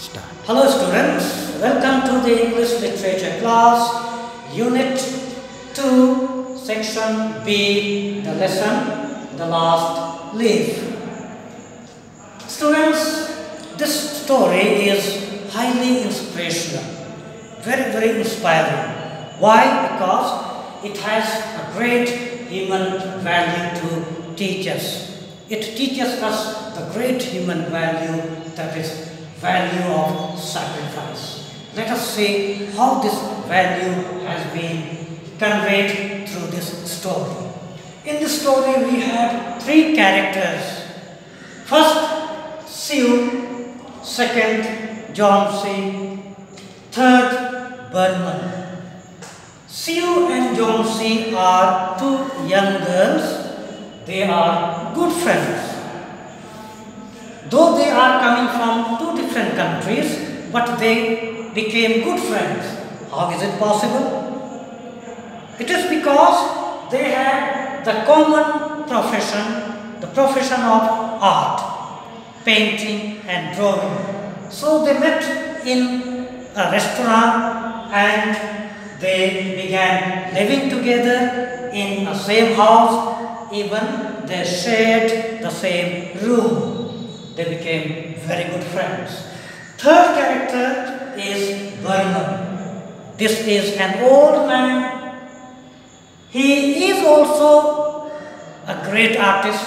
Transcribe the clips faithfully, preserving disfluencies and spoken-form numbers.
Start. Hello students, welcome to the English Literature class, Unit two, Section B, the lesson, The Last Leaf. Students, this story is highly inspirational, very very inspiring. Why? Because it has a great human value to teach us. It teaches us the great human value, that is value of sacrifice. Let us see how this value has been conveyed through this story. In this story we have three characters. First, Sue. Second, John C. Third, Berman. Sue and John C. are two young girls. They are good friends. Though they are coming from two different countries, but they became good friends. How is it possible? It is because they had the common profession, the profession of art, painting and drawing. So they met in a restaurant and they began living together in the same house. Even they shared the same room. They became very good friends. Third character is Berman. This is an old man. He is also a great artist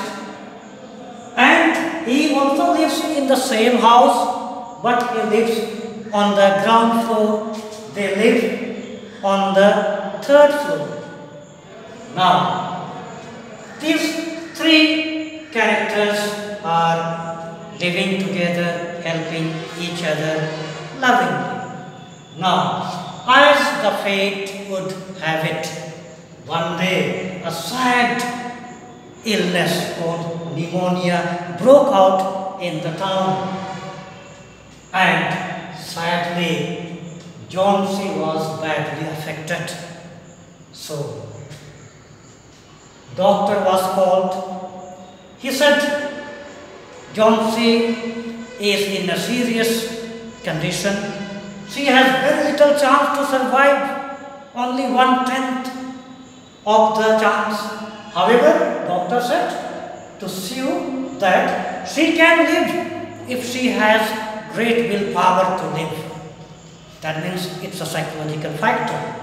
and he also lives in the same house, but he lives on the ground floor. They live on the third floor. Now, these three characters are living together, helping each other lovingly. Now, as the fate would have it, one day a sad illness called pneumonia broke out in the town, and sadly John C. was badly affected. So, doctor was called. He said, John C. is in a serious condition. She has very little chance to survive, only one tenth of the chance. However, doctor said to Sue that she can live if she has great willpower to live. That means it's a psychological factor.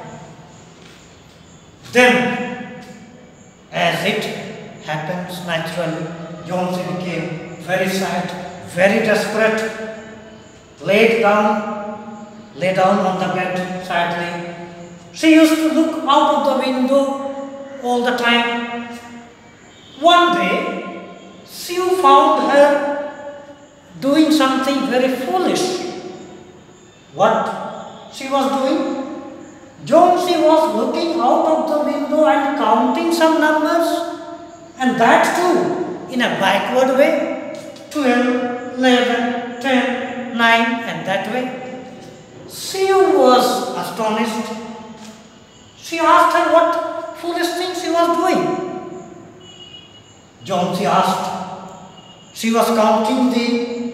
Then, as it happens naturally, John C. became very sad, very desperate, laid down, lay down on the bed sadly. She used to look out of the window all the time. One day, Sue found her doing something very foolish. What she was doing? John C. was looking out of the window and counting some numbers, and that too in a backward way. twelve, eleven, ten, nine, and that way. Sue was astonished. She asked her what foolish thing she was doing. John C. asked. She was counting the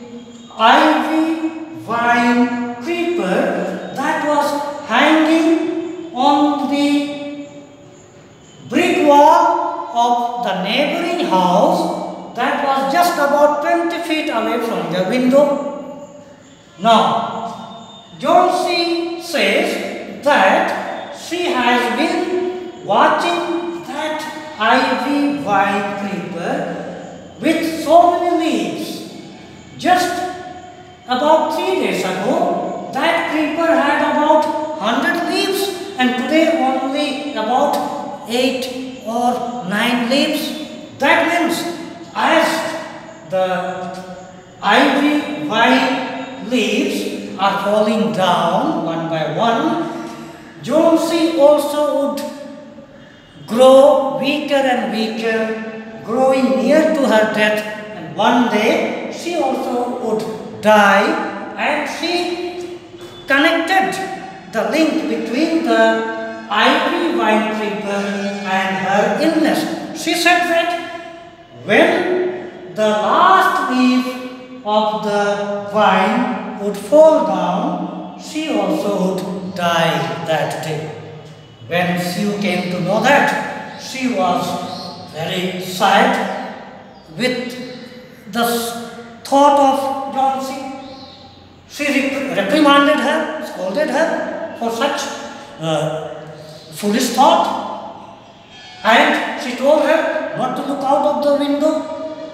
ivy vine creeper that was hanging on the brick wall of the neighboring house that was just about twenty feet away from the window. Now, John C. says that she has been watching that ivy vine creeper with so many leaves. Just about three days ago, that creeper had about one hundred leaves, and today only about eight or nine leaves. That means as the ivy vine leaves are falling down one by one, John C. also would grow weaker and weaker, growing near to her death, and one day she also would die, and she connected the link between the ivy vine creeper and her illness. She said that when the last leaf of the vine would fall down, she also would die that day. When Sue came to know that, she was very sad with the thought of Johnsy. She rep reprimanded her, scolded her for such uh, foolish thought, and she told her not to look out of the window.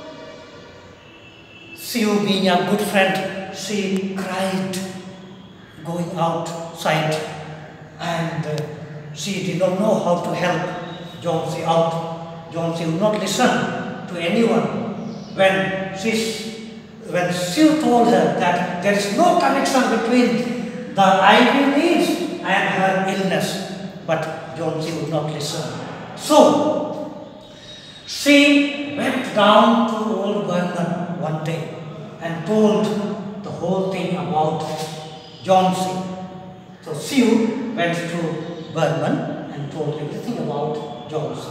Sue, being a good friend, she cried going outside, and uh, she did not know how to help Johnsy out. Johnsy would not listen to anyone. When she When Sue told her that there is no connection between the ivy leaves and her illness, but Johnsy would not listen. So, she went down to Old Vernon one day and told the whole thing about Johnsy. So, Sue went to Vernon and told everything about Johnsy.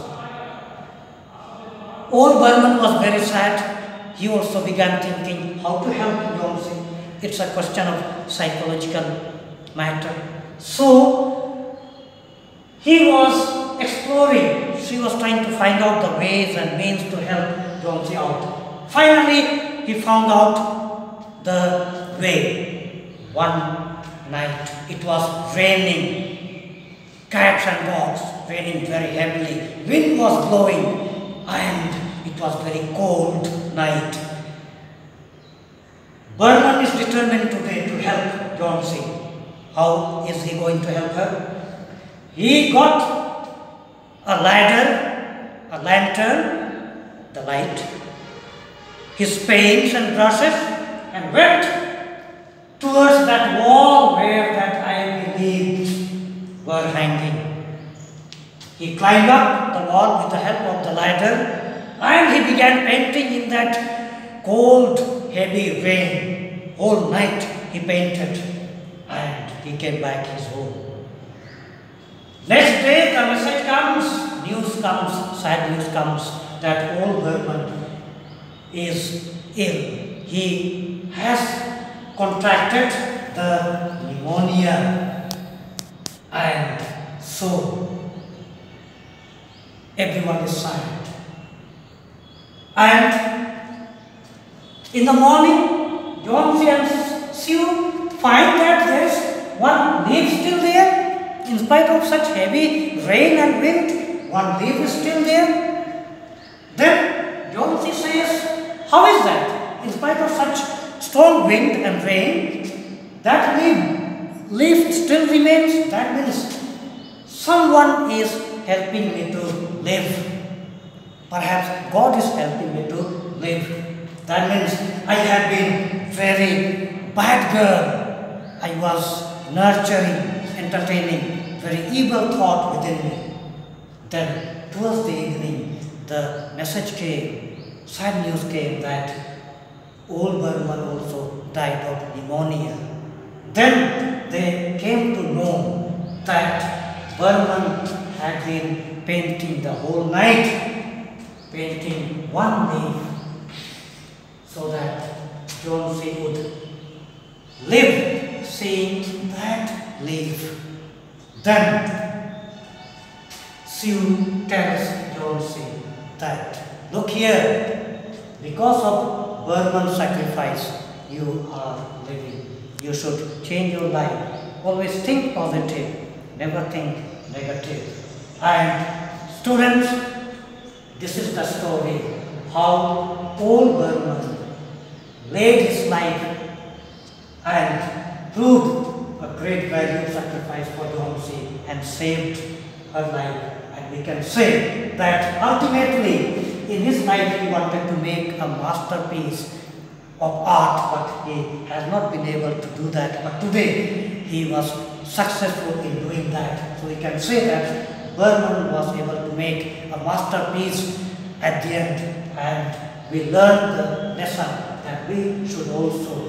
Old Vernon was very sad. He also began thinking how to help Johnsy. It's a question of psychological matter. So, he was exploring. She was trying to find out the ways and means to help Johnsy out. Finally, he found out the way. One night, it was raining. Cats and dogs, raining very heavily. Wind was blowing, and it was very cold night. Vernon is determined today to help Johnsy. How is he going to help her? He got a ladder, a lantern, the light, his paints and brushes, and went towards that wall where that ivy leaves were hanging. He climbed up the wall with the help of the ladder, and he began painting in that cold, heavy rain. Whole night he painted, and he came back his home. Next day the message comes, news comes, sad news comes that Old Vernon is ill. He has contracted the pneumonia, and so everyone is silent. And in the morning, Johnsy and Sue find that there is one leaf still there. In spite of such heavy rain and wind, one leaf is still there. Then Johnsy says, how is that? In spite of such strong wind and rain, that leaf, leaf still remains. That means someone is helping me to live. Perhaps God is helping me to live. That means I have been very bad girl. I was nurturing, entertaining, very evil thought within me. Then towards the evening, the message came, sad news came that Old Vernon also died of pneumonia. Then they came to know that Vernon had been painting the whole night, painting one leaf so that Johnsy would live seeing that leaf. Then Sue tells Johnsy that, look here, because of Vernon's sacrifice, you are living. You should change your life. Always think positive, never think negative. And students, this is the story how Old Vernon laid his life and proved a great value sacrifice for Johnsy and saved her life. And we can say that ultimately in his life he wanted to make a masterpiece of art, but he has not been able to do that. But today he was successful in doing that. So we can say that Vernon was able to make a masterpiece at the end, and we learned the lesson that we should also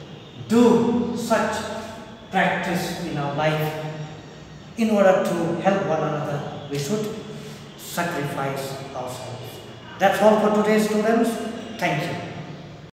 do such practice in our life. In order to help one another, we should sacrifice ourselves. That's all for today, students. Thank you.